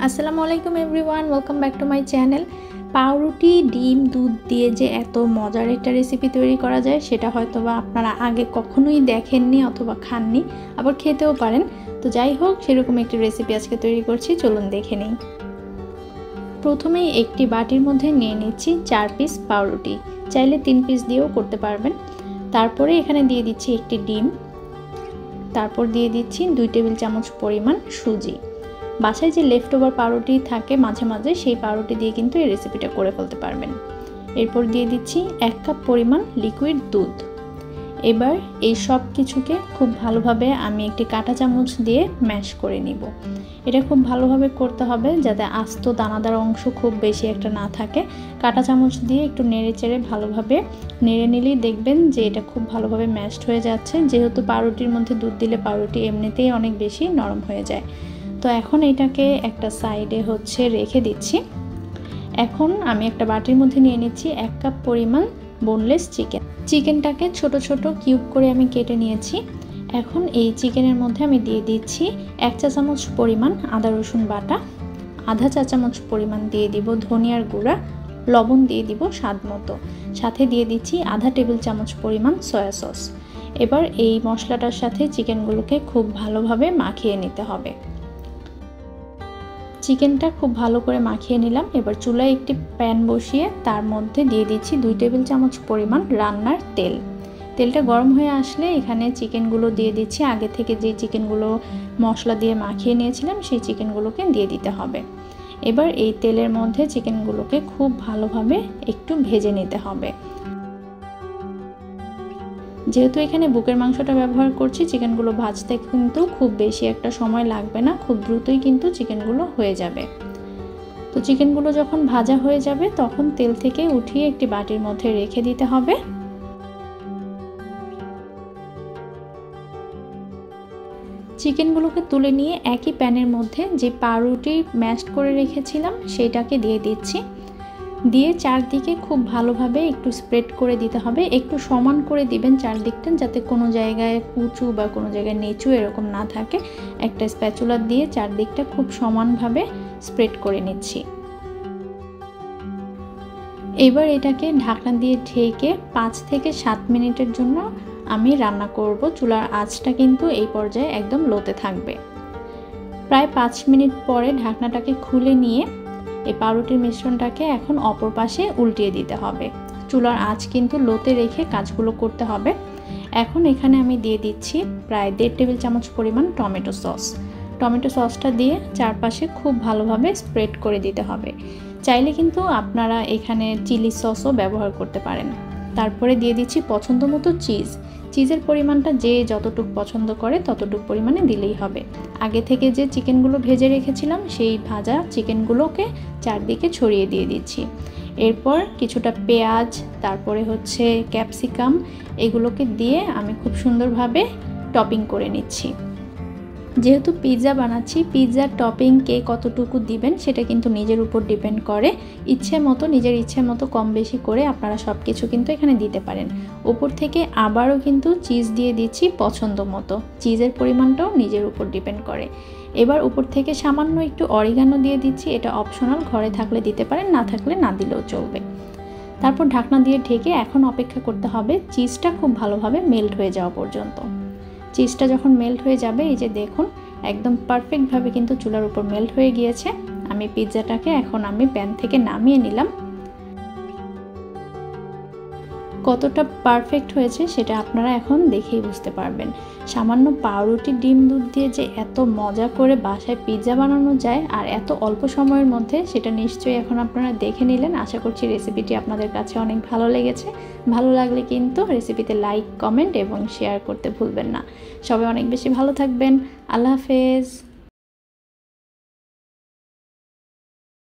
আসসালামু আলাইকুম everyone, welcome back to my channel. পাউরুটি ডিম দুধ দিয়ে যে এত মজার একটা রেসিপি তৈরি করা যায় সেটা হয়তো বা আপনারা আগে কখনোই দেখেননি অথবা খাননি, আবার খেতেও পারেন। তো যাই হোক, সেরকম একটি রেসিপি আজকে তৈরি করছি, চলুন দেখে নিই। প্রথমেই একটি বাটির মধ্যে নিয়ে নিচ্ছি 4 পিস পাউরুটি, চাইলে 3 পিস দিয়েও করতে পারবেন। তারপরে এখানে দিয়ে দিচ্ছি একটি ডিম, তারপর দিয়ে দিচ্ছি 2 টেবিল চামচ পরিমাণ সুজি। বাসায় যে লেফট ওভার পাউরুটি থাকে মাঝে মাঝে, সেই পাউরুটি দিয়ে কিন্তু এই রেসিপিটা করে ফেলতে পারবেন। এরপর দিয়ে দিচ্ছি 1 কাপ পরিমাণ লিকুইড দুধ। এবার এই সব কিছুকে খুব ভালোভাবে আমি একটি কাঁটা চামচ দিয়ে ম্যাশ করে নিব। এটা খুব ভালোভাবে করতে হবে যাতে আস্ত দানাদার অংশ খুব বেশি একটা না থাকে। কাঁটা চামচ দিয়ে একটু নেড়ে চেড়ে ভালোভাবে নেড়ে নিলেই দেখবেন যে এটা খুব ভালোভাবে ম্যাশড হয়ে যাচ্ছে। যেহেতু পাউরুটির মধ্যে দুধ দিলে পাউরুটি এমনিতেই অনেক বেশি নরম হয়ে যায়। তো এখন এটাকে একটা সাইডে রেখে দিচ্ছি। এখন আমি একটা বাটির মধ্যে নিয়ে নিচ্ছি 1 কাপ পরিমাণ বোনলেস চিকেন। চিকেনটাকে ছোট ছোট কিউব করে আমি কেটে নিয়েছি। এখন এই চিকেনের মধ্যে আমি দিয়ে দিচ্ছি 1 চা চামচ পরিমাণ আদা রসুন বাটা, আধা চা চামচ পরিমাণ দিয়ে দিব ধনিয়ার গুঁড়া, লবণ দিয়ে দিব স্বাদ মতো, সাথে দিয়ে দিচ্ছি আধা টেবিল চামচ পরিমাণ সয়া সস। এবার এই মশলাটার সাথে চিকেনগুলোকে খুব ভালোভাবে মাখিয়ে নিতে হবে। চিকেনটা খুব ভালো করে মাখিয়ে নিলাম। এবার চুলায় একটি প্যান বসিয়ে তার মধ্যে দিয়ে দিচ্ছি 2 টেবিল চামচ পরিমাণ রান্নার তেল। তেলটা গরম হয়ে আসলে এখানে চিকেনগুলো দিয়ে দিচ্ছি। আগে থেকে যে চিকেনগুলো মশলা দিয়ে মাখিয়ে নিয়েছিলাম সেই চিকেনগুলোকে দিয়ে দিতে হবে। এবার এই তেলের মধ্যে চিকেনগুলোকে খুব ভালোভাবে একটু ভেজে নিতে হবে। যেহেতু এখানে বুকের মাংসটা ব্যবহার করছি, চিকেনগুলো ভাজতে কিন্তু খুব বেশি একটা সময় লাগবে না, খুব দ্রুতই কিন্তু চিকেনগুলো হয়ে যাবে। তো চিকেনগুলো যখন ভাজা হয়ে যাবে তখন তেল থেকে উঠিয়ে একটি বাটির মধ্যে রেখে দিতে হবে। চিকেনগুলোকে তুলে নিয়ে একই প্যানের মধ্যে যে পাউরুটি ম্যাশড করে রেখেছিলাম সেটাকে দিয়ে দিচ্ছি। দিয়ে চারদিকে খুব ভালোভাবে একটু স্প্রেড করে দিতে হবে। একটু সমান করে দিবেন চারদিকটা, যাতে কোনো জায়গায় উঁচু বা কোনো জায়গায় নিচু এরকম না থাকে। একটা স্প্যাচুলা দিয়ে চারদিকটা খুব সমানভাবে স্প্রেড করে নিচ্ছি। এবার এটাকে ঢাকনা দিয়ে ঢেকে 5 থেকে 7 মিনিটের জন্য আমি রান্না করব। চুলার আঁচটা কিন্তু এই পর্যায়ে একদম লোতে থাকবে। প্রায় 5 মিনিট পরে ঢাকনাটাকে খুলে নিয়ে এই পাউরুটির মিশ্রণটাকে এখন অপর পাশে উল্টিয়ে দিতে হবে। চুলার আঁচ কিন্তু লোতে রেখে কাজগুলো করতে হবে। এখন এখানে আমি দিয়ে দিচ্ছি প্রায় 1.5 টেবিল চামচ পরিমাণ টমেটো সস। টমেটো সসটা দিয়ে চারপাশে খুব ভালোভাবে স্প্রেড করে দিতে হবে। চাইলে কিন্তু আপনারা এখানে চিলি সসও ব্যবহার করতে পারেন। তারপরে দিয়ে দিচ্ছি পছন্দ মতো চিজ। চিজের পরিমাণটা যে যতটুকু পছন্দ করে ততটুকু পরিমাণে দিলেই হবে। আগে থেকে যে চিকেনগুলো ভেজে রেখেছিলাম সেই ভাজা চিকেনগুলোকে চারদিকে ছড়িয়ে দিয়ে দিচ্ছি। এরপর কিছুটা পেঁয়াজ, তারপরে ক্যাপসিকাম, এগুলোকে দিয়ে আমি খুব সুন্দরভাবে টপিং করে নিচ্ছি। যেহেতু পিৎজা বানাচ্ছি, পিৎজার টপিং কে কতটুকু দিবেন সেটা কিন্তু নিজের উপর ডিপেন্ড করে। নিজের ইচ্ছে মতো কম বেশি করে আপনারা সব কিছু কিন্তু এখানে দিতে পারেন। উপর থেকে আবারও কিন্তু চিজ দিয়ে দিচ্ছি পছন্দ মতো। চিজের পরিমাণটাও নিজের উপর ডিপেন্ড করে। এবার উপর থেকে সামান্য একটু অরিগানো দিয়ে দিচ্ছি। এটা অপশনাল, ঘরে থাকলে দিতে পারেন, না থাকলে না দিলেও চলবে। তারপর ঢাকনা দিয়ে ঢেকে এখন অপেক্ষা করতে হবে চিজটা খুব ভালোভাবে মেল্ট হয়ে যাওয়া পর্যন্ত। চিজটা যখন মেল্ট হয়ে যাবে, এই যে দেখুন একদম পারফেক্টভাবে কিন্তু চুলার উপর মেল্ট হয়ে গিয়েছে। আমি পিৎজাটাকে এখন প্যান থেকে নামিয়ে নিলাম। কতটা পারফেক্ট হয়েছে সেটা আপনারা এখন দেখেই বুঝতে পারবেন। সামান্য পাউরুটি ডিম দুধ দিয়ে যে এত মজা করে বাসায় পিৎজা বানানো যায় আর এত অল্প সময়ের মধ্যে, সেটা নিশ্চয়ই এখন আপনারা দেখে নিলেন। আশা করছি রেসিপিটি আপনাদের কাছে অনেক ভালো লেগেছে। ভালো লাগলে কিন্তু রেসিপিতে লাইক, কমেন্ট এবং শেয়ার করতে ভুলবেন না। সবাই অনেক বেশি ভালো থাকবেন। আল্লাহ হাফেজ।